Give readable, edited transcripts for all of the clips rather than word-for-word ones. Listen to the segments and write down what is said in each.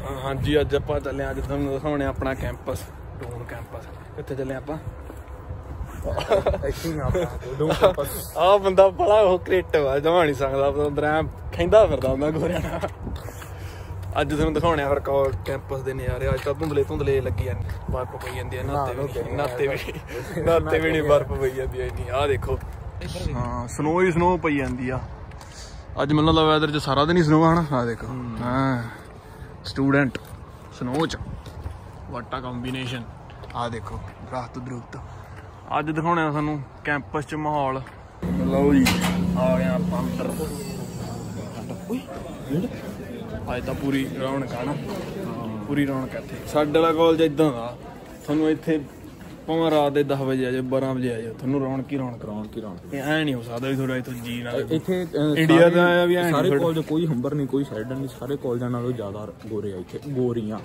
हाँ जी अज आप चले अज तुहानूं दिखाने अपना कैंपस डून कैंपस कित्थे चले आप आ बंदा बड़ा वो क्रिएटिव है जमा नहीं सकता अंदर ऐ खैंदा फिरदा हुंदा गोरियां नाल अज तुहानूं दिखाने फिर कैंपस दे नज़ारे अज तां धुंधले धुंधले लगी जाने बर्फ पई जांदी है नाते भी नहीं बर्फ पई जांदी है इन्नी आ देखो हाँ स्नो ही स्नो पई जांदी आ अज मैनूं लगदा वैदर च सारा दिन ही स्नो है ना आ देखो हाँ स्टूडेंट स्नो च वाटा कॉम्बीनेशन आ देखो दरख्त दरुख्त अज दिखाने सानू कैंपस च माहौल लो जी आ गए आप अंदर अज तो पूरी रौनक है ना पूरी रौनक इत्थे साडे वाला कॉलेज इदां दा थानू इत्थे भावें रात के 10 बजे आ जाओ 12 बजे आ जाओ थानू रौनक ही रौनक ऐ नहीं हो सकता भी थोड़ा इत्थों जी ना इत्थे इंडिया दा आया भी सारे कॉलेज कोई हंबर नहीं कोई साइड नहीं सारे कॉलेजां नालों ज्यादा गोरे आ इत्थे गोरियां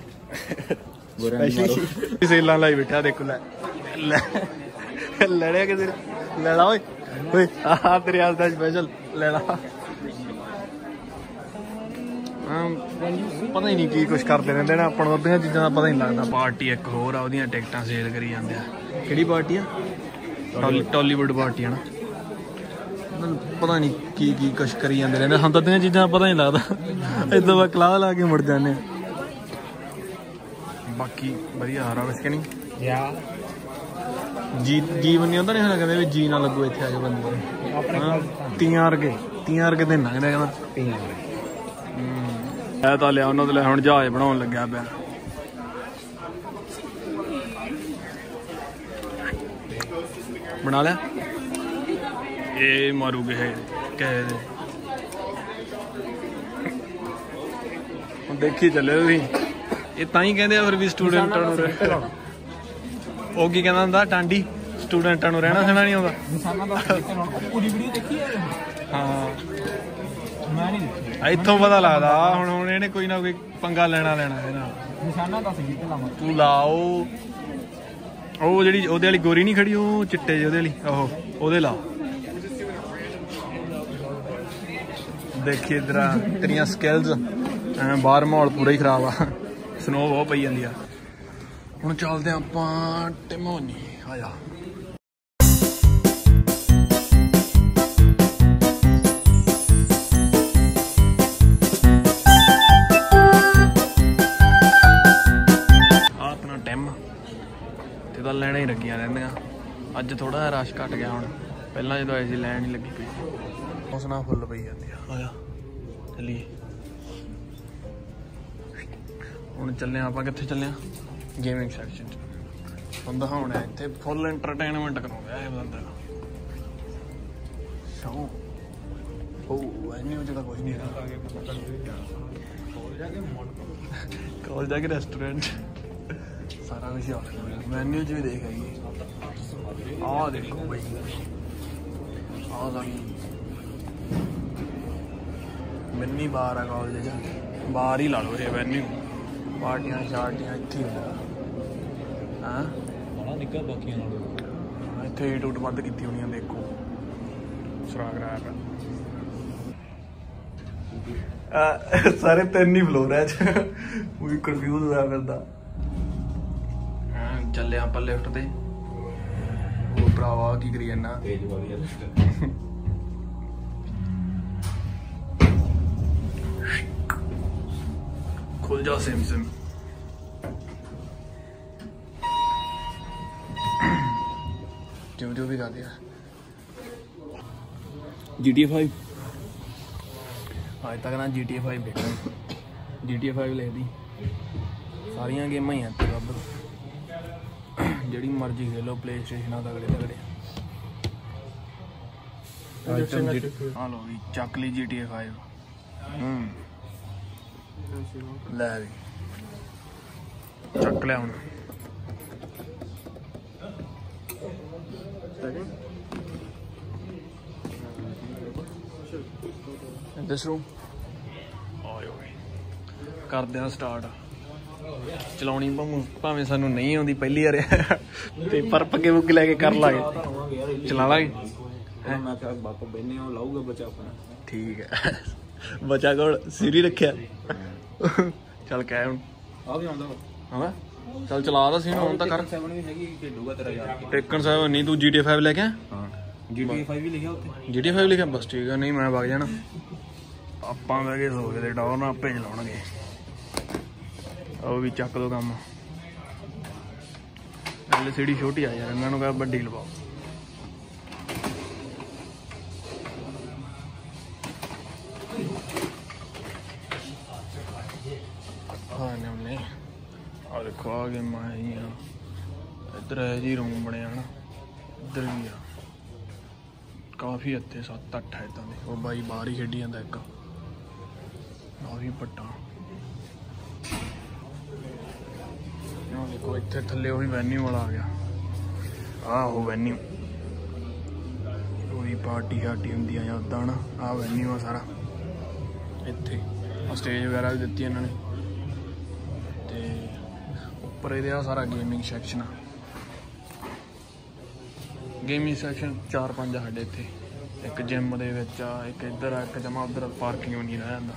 सेलां लाई बैठा देखो ले लड़े किसे लड़ा ओए ओए आ तेरे आस्ते स्पेशल लड़ा पता ही नहीं की कुछ करते रहंदे ना अपन अद्धियां चीज़ां दा पता ही नहीं लगदा पार्टी एक होर आ ओहदियां टिकटां सेल करी जांदे आ किहड़ी पार्टी आ टॉलीवुड पार्टी है ना पता नहीं की कुछ करी जांदे रहंदे हम अद्धियां चीज़ां दा पता ही नहीं लगदा इदां वा क्लास ला के मुड़ जाने बाकी वधिया हारा कुछ नहीं जीवन नहीं होंदा नहीं कहते भी जी ना लगो इत्थे आके बंदे तियां वर्गे दिन लंघदे कहंदा है तो लिया उन्होंने तो हुण जहाज बनाउण लग्या पिया बना लिया ये मारू किसे देखी चले तुसीं ये तां ही कहंदे फिर भी स्टूडेंटां नूं ਉਹ ਕੀ ਕਹਿੰਦਾ ਹੁੰਦਾ ਟਾਂਡੀ ਸਟੂਡੈਂਟਾਂ ਨੂੰ ਰਹਿਣਾ ਸਹਿਣਾ ਨਹੀਂ ਆਉਂਦਾ ਹਾਂ ਇੱਥੋਂ ਪਤਾ ਲੱਗਦਾ ਹੁਣ ਇਹਨੇ ਕੋਈ ਨਾ ਕੋਈ ਪੰਗਾ ਲੈਣਾ ਨਿਸ਼ਾਨਾ ਦੱਸ ਕਿੱਥੇ ਲਾਵਾਂ ਤੂੰ ਲਾਓ ਉਹ ਜਿਹੜੀ ਉਹਦੇ ਵਾਲੀ ਗੋਰੀ ਨਹੀਂ ਖੜੀ ਉਹ ਚਿੱਟੇ ਜਿਹੇ ਉਹਦੇ ਵਾਲੀ ਉਹਦੇ ਲਾ ਦੇਖੀ ਇਧਰ ਤੇਰੀਆਂ ਸਕਿੱਲਸ ਬਾਹਰ ਮਾਹੌਲ ਪੂਰਾ ਹੀ ਖਰਾਬ ਆ ਸਨੋ ਬਹੁਤ ਪਈ ਜਾਂਦੀ ਆ ਹੁਣ ਚੱਲਦੇ ਆਪਾਂ ਟਿਮੋਨੀ ਆਇਆ ਆਪਣਾ ਟਿਮ ਤੇ ਤਾਂ ਲੈਣਾ ਹੀ ਲੱਗੀਆਂ ਰਹਿੰਦੀਆਂ ਅੱਜ ਥੋੜਾ ਜਿਹਾ ਰਸ਼ ਘਟ ਗਿਆ ਹੁਣ ਪਹਿਲਾਂ ਜਦੋਂ ਆਏ ਸੀ ਲੈਣ ਹੀ ਲੱਗੀ ਪਈ ਉਸ ਨਾਲ ਫੁੱਲ ਪਈ ਜਾਂਦੀ ਆ ਆਇਆ ਚੱਲੀਏ ਹੁਣ ਚੱਲੇ ਆਪਾਂ ਕਿੱਥੇ ਚੱਲੇ ਆ गेमिंग सैक्शन तुहानूं दिखाउणा इत्थे फुल एंटरटेनमेंट कराउंदा है बंदा शो ओ एनी जगह कुछ नहीं है कॉलेज जाके रेस्टोरेंट सारा कुछ मेन्यू च भी देख आइए आ देखो भाई आ मिनी बार है कॉलेज बार ही ला लो ये मेन्यू पार्टियां शार्टियां इत्थे हाँ निक्का बाकी इत्थे हीट हूट बंद की होनी देखो सुराग कराया पिया सारे 3 ही फ्लोर है कोई कंफ्यूज होया फिरदा चले आप लिफ्ट ते वो भरावा की करी जाना खुल जा सिम जो भी कर दिया GTA 5 आज तक ना GTA 5 देखा GTA 5 लिख दी सारिया गेमां ही हैं अब जिहड़ी मर्जी खेलो प्ले स्टेशन तगड़े हाँ लो भी चक ली GTA 5 ਲੈ ਵੀ ਚੱਕ ਲਿਆ ਹੁਣ ਦਿਸ ਰੂਮ ਆਇਓ ਕਰਦੇ ਆ ਸਟਾਰਟ ਚਲਾਉਣੀ ਭਾਵੇਂ ਸਾਨੂੰ ਨਹੀਂ ਆਉਂਦੀ ਪਹਿਲੀ ਵਾਰ ਤੇ ਪਰ ਪੱਗੇ ਪੁੱਗੇ ਲੈ ਕੇ ਕਰ ਲਾਂਗੇ ਚਲਾ ਲਾਂਗੇ ਮੈਂ ਕਿਹਾ ਬਾਪਾ ਬੈਨੇ ਉਹ ਲਾਊਗਾ ਬੱਚਾ ਆਪਣਾ ਠੀਕ ਹੈ बचा कोल सिरी रखिया ਚੱਲ ਕਹਿ ਹੁਣ ਆ ਵੀ ਆਉਂਦਾ ਹਾਂ ਚੱਲ ਚਲਾ ਦਾ ਸੀ ਹੁਣ ਤਾਂ ਕਰ 7 ਵੀ ਹੈਗੀ ਖੇਡੂਗਾ ਤੇਰਾ ਯਾਰ ਟੇਕਨ 7 ਨਹੀਂ ਤੂੰ GTA 5 ਲੈ ਕੇ ਆ ਹਾਂ GTA 5 ਵੀ ਲਿਖਿਆ ਉੱਥੇ GTA 5 ਲਿਖਿਆ ਬਸ ਠੀਕ ਆ ਨਹੀਂ ਮੈਂ ਵਗ ਜਾਣਾ ਆਪਾਂ ਬਹਿ ਕੇ ਸੋਚਦੇ ਦੇ ਟੌਰ ਨਾਲ ਆਪੇ ਚਲਾਉਣਗੇ ਉਹ ਵੀ ਚੱਕ ਦੋ ਕੰਮ LCD ਛੋਟੀ ਆ ਯਾਰ ਇਹਨਾਂ ਨੂੰ ਕਹ ਵੱਡੀ ਲਵਾਓ ਨੇ ਆ ਦੇਖੋ ਆ ਗਏ ਮੈਂ ਇੱਧਰ ਹੈ ਜੀ ਰੂਮ ਬਣਿਆ ਨਾ ਇੱਧਰ ਵੀ ਆ ਕਾਫੀ ਇੱਥੇ 7-8 ਹੈ ਇੱਦਾਂ ਦੇ ਉਹ ਬਾਈ ਬਾਹਰ ਹੀ ਖੇਡੀ ਜਾਂਦਾ ਇੱਕ ਆ ਵੀ ਪੱਟਾ ਦੇਖੋ ਇੱਥੇ ਥੱਲੇ ਉਹੀ ਵੈਨਿਊ ਵਾਲਾ ਆ ਗਿਆ ਆਹ ਉਹ ਵੈਨਿਊ ਉਹੀ ਪਾਰਟੀ ਸ਼ਾਰਟੀ ਹੁੰਦੀ ਆ ਜਾਂ ਉੱਦਾਂ ਨਾ ਆਹ ਵੈਨਿਊ ਆ ਸਾਰਾ ਇੱਥੇ ਸਟੇਜ ਵਗੈਰਾ ਵੀ ਦਿੱਤੀ ਇਹਨਾਂ ਨੇ ਤੇ ਉੱਪਰ ਇਹਦੇ ਆ ਸਾਰਾ ਗੇਮਿੰਗ ਸੈਕਸ਼ਨ ਆ ਗੇਮਿੰਗ ਸੈਕਸ਼ਨ 4-5 ਸਾਡੇ ਇੱਥੇ ਇੱਕ ਜਿਮ ਦੇ ਵਿੱਚ ਆ ਇੱਕ ਇੱਧਰ ਆ ਇੱਕ ਜਮਾ ਉੱਧਰ ਪਾਰਕਿੰਗ ਵੀ ਨਹੀਂ ਰਹਿ ਜਾਂਦਾ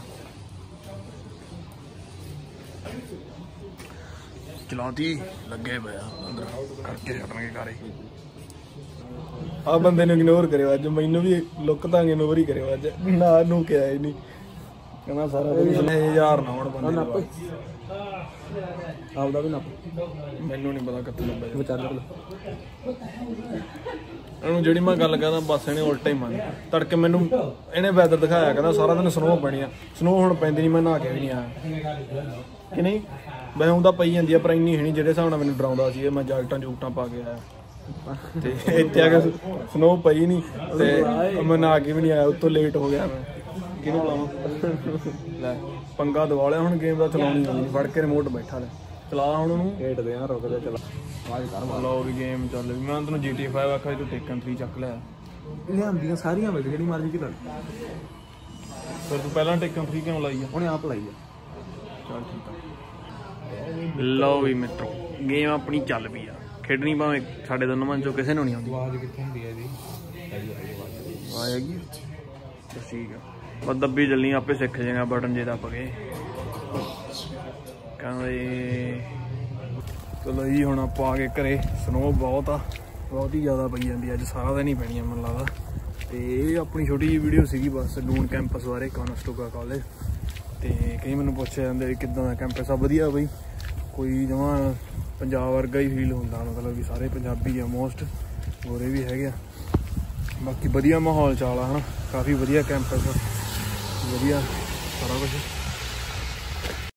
ਚਲਾਉਂਦੀ ਲੱਗੇ ਪਿਆ ਅੰਦਰ ਕਰਕੇ ਛੱਡਣਗੇ ਘਰੇ ਆ ਬੰਦੇ ਨੂੰ ਇਗਨੋਰ ਕਰਿਓ ਅੱਜ ਮੈਨੂੰ ਵੀ ਲੁੱਕ ਤਾਂ ਇਗਨੋਰ ਹੀ ਕਰਿਓ ਅੱਜ ਨਾ ਨੂੰ ਕਿਹਾ ਹੀ ਨਹੀਂ ਕਹਿੰਦਾ ਸਾਰਾ ਦਿਨ 1000 ਨਾ ਹੁਣ ਬੰਦੇ ਆਪਦਾ ਵੀ ਨੱਪ ਮੈਨੂੰ ਨਹੀਂ ਪਤਾ ਕਿੱਥੇ ਲੱਭਿਆ ਵਿਚਾਰ ਇਹਨੂੰ ਜਿਹੜੀ ਮੈਂ ਗੱਲ ਕਰਦਾ ਬਸ ਇਹਨੇ ਉਲਟਾ ਹੀ ਮੰਨ ਤੜਕੇ ਮੈਨੂੰ ਇਹਨੇ ਵੈਦਰ ਦਿਖਾਇਆ ਕਹਿੰਦਾ ਸਾਰਾ ਦਿਨ ਸਨੋ ਪੈਣੀ ਆ ਸਨੋ ਹੁਣ ਪੈਂਦੀ ਨਹੀਂ ਮੈਂ ਨਹਾ ਕੇ ਵੀ ਨਹੀਂ ਆਇਆ ਕਿ ਨਹੀਂ ਮੈਂ ਉਹਦਾ ਪਈ ਜਾਂਦੀ ਆ ਪਰ ਇੰਨੀ ਹੈ ਨਹੀਂ ਜਿਹੜੇ ਹਿਸਾਬ ਨਾਲ ਮੈਨੂੰ ਡਰਾਉਂਦਾ ਸੀ ਮੈਂ ਜੈਕਟਾਂ ਜੂਕਟਾਂ ਪਾ ਕੇ ਆਇਆ ਤੇ ਇੱਥੇ ਆ ਕੇ ਸਨੋ ਪਈ ਨਹੀਂ ਤੇ ਮੈਂ ਨਹਾ ਕੇ ਵੀ ਨਹੀਂ ਆਇਆ ਉੱਤੋਂ ਲੇਟ ਹੋ ਗਿਆ ਮੈਂ ਕਿਹਨੂੰ ਲਾਵਾਂ ਲੈ ਪੰਗਾ ਦਵਾ ਲਿਆ ਹੁਣ ਗੇਮ ਦਾ ਚਲਾਉਣੀ ਆਉਂਦੀ ਫੜ ਕੇ ਰਿਮੋਟ ਬੈਠਾ ਲੈ ਚਲਾ ਹੁਣ ਉਹਨੂੰ ਖੇਡਦੇ ਆ ਰੁਕ ਜਾ ਚਲਾ ਆਵਾਜ਼ ਕਰ ਲਓ ਵੀ ਗੇਮ ਚੱਲ ਵੀ ਮੈਂ ਤੈਨੂੰ GTA 5 ਆਖਿਆ ਤੂੰ ਟੇਕਨ 3 ਚੱਕ ਲਿਆ ਲਿਆਂਦੀਆਂ ਸਾਰੀਆਂ ਵਿੱਚ ਜਿਹੜੀ ਮਰਜ਼ੀ ਕਿ ਲੈ ਫਿਰ ਤੂੰ ਪਹਿਲਾਂ ਟੇਕਨ 3 ਕਿਉਂ ਲਾਈ ਆ ਉਹਨੇ ਆਪ ਲਾਈ ਆ ਚੱਲ ਠੀਕ ਆ ਲਓ ਵੀ ਮਿੱਤਰੋ ਗੇਮ ਆਪਣੀ ਚੱਲ ਪਈ ਆ ਖੇਡਣੀ ਭਾਵੇਂ ਸਾਡੇ ਦੋਨੋਂ ਮਨ ਚੋਂ ਕਿਸੇ ਨੂੰ ਨਹੀਂ ਆਉਂਦੀ ਆਵਾਜ਼ ਕਿੱਥੇ ਹੁੰਦੀ ਹੈ ਇਹਦੀ ਆਵਾਜ਼ ਹੈਗੀ ਬਸ ਠੀਕ ਆ ਬਸ ਦੱਬੀ ਚੱਲਣੀ ਆਪੇ ਸਿੱਖ ਜਾਏਗਾ ਬਟਨ ਜੇ ਦੱਬ ਗਏ ਕਹਿੰਦੇ ਚਲੋ ਜੀ ਹੁਣ ਆਪਾਂ ਆ ਕੇ ਘਰੇ ਸਨੋ ਬਹੁਤ ਹੀ ਜ਼ਿਆਦਾ ਪਈ ਜਾਂਦੀ ਅੱਜ ਸਾਰਾ ਦਿਨ ਹੀ ਪੈਣੀ ਆ ਮੈਨੂੰ ਲੱਗਦਾ ਤੇ ਇਹ ਆਪਣੀ ਛੋਟੀ ਜਿਹੀ ਵੀਡੀਓ ਸੀਗੀ ਬਸ ਡੂਨ ਕੈਂਪਸ ਬਾਰੇ ਕੋਨਸਟੋਗਾ ਕਾਲਜ ਤੇ ਕਈ ਮੈਨੂੰ ਪੁੱਛਿਆ ਜਾਂਦੇ ਵੀ ਕਿੱਦਾਂ ਦਾ ਕੈਂਪਸ ਆ ਵਧੀਆ ਬਈ ਕੋਈ ਜਮਾਂ ਪੰਜਾਬ ਵਰਗਾ ਹੀ ਫੀਲ ਹੁੰਦਾ ਮਤਲਬ ਵੀ ਸਾਰੇ ਪੰਜਾਬੀ ਆ ਮੋਸਟ ਗੋਰੇ ਵੀ ਹੈਗੇ ਆ ਬਾਕੀ ਵਧੀਆ ਮਾਹੌਲ ਚਾਲ ਆ ਹਨਾ ਕਾਫੀ ਵਧੀਆ ਕੈਂਪਸ ਵਧੀਆ ਸਾਰਾ ਕੁਛ